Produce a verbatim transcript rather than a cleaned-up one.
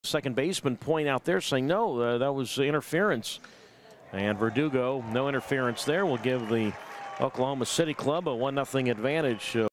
second baseman point out there saying, no, uh, that was interference. And Verdugo, no interference there, will give the Oklahoma City club a one nothing advantage. Uh,